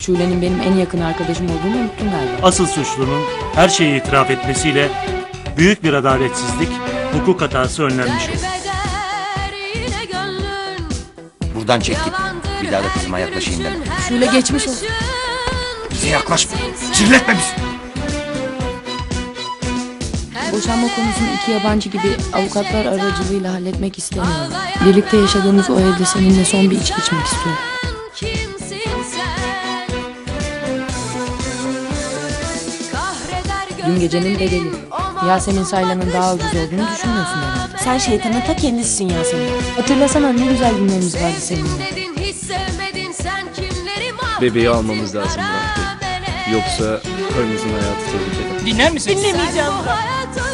Şule'nin benim en yakın arkadaşım olduğunu unuttun galiba. Asıl suçlunun her şeyi itiraf etmesiyle büyük bir adaletsizlik, hukuk hatası önlenmiş olur. Buradan çektik. Bir daha da kızıma yaklaşayım deme. Şule geçmiş olsun. Bize yaklaşma. Kirletme bizi. Boşanma konusunu iki yabancı gibi avukatlar aracılığıyla halletmek istemiyorum. Birlikte yaşadığımız o evde seninle son bir içki içmek istiyorum. Dün gecenin bedeli. Yasemin Saylan'ın daha ucuz olduğunu düşünmüyorsun herhalde. Sen şeytanın ta kendisisin Yasemin. Hatırlasana ne güzel günlerimiz vardı seninle. Bebeği almamız lazım Murat Bey. Yoksa karınızın hayatı tehlikede. Dinler misin? Dinlemeyeceğim.